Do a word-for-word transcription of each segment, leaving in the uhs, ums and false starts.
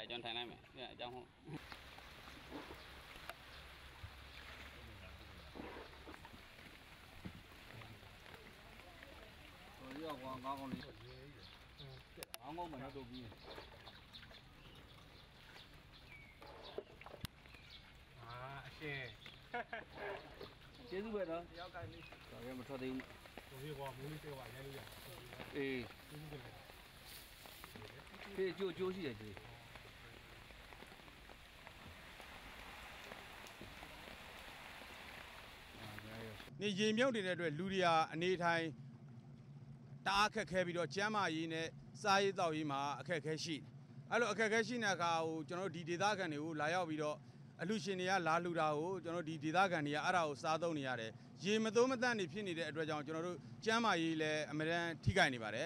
ကျွန်တော်ထိုင်လိုက်မယ်ဒီအကြောင်းဟုတ်ဒီကကောင်ကောင်းကောင်းလေးကောင်းကောင်းမနဲ့တော့ပြီးအာအရှင်ကျေးဇူးပဲနော်တယောက်ကိုင်းလေးဒါပဲမထွက်သေးဘူးဟိုဒီကွာမူးလေးပြောပါရဲလို့ရအေးကျေးဇူးတင်ပါတယ်ဖေးကြိုးကြိုးရှိတယ်ကျေးနေရေမြုပ်နေတဲ့အတွက်လူတွေဟာအနေထိုင်တအားခက်ခဲပြီးတော့ကျမ်းမာရေးနဲ့စားရေးတောက်ရေးမှာအခက်အခဲရှိအဲ့လိုအခက်အခဲရှိတဲ့အခါကိုကျွန်တော်တို့ဒီဒေသခံတွေကိုလာရောက်ပြီးတော့အလူရှင်တွေကလာလှူတာကိုကျွန်တော်ဒီဒေသခံတွေကအဲ့ဒါကိုစားသုံးနေရတယ်ရေမသုံးမသန့်နေဖြစ်နေတဲ့အတွက်ကြောင့်ကျွန်တော်တို့ကျမ်းမာရေးလည်းအများအားထိခိုက်နေပါတယ်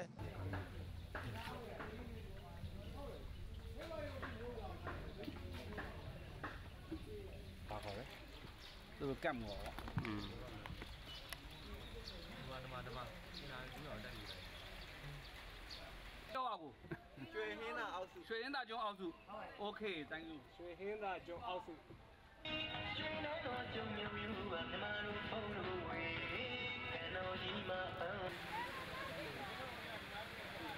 ပါခေါ်တယ်သူကတ်မောอืมဒီမှာဒီမှာဒီမှာဒီမှာတက်နေတယ်တော့အခုရွှေဟင်းသာအောက်စုရွှေဟင်းသာကျွန်းအောက်စုโอเค thank you ရွှေဟင်းသာကျွန်းအောက်စုရွှေတော်တော်ကျုံမြူယူပါမြမတို့ဖုံးလို့ဝေးကဲတော်ကြီးမအောင်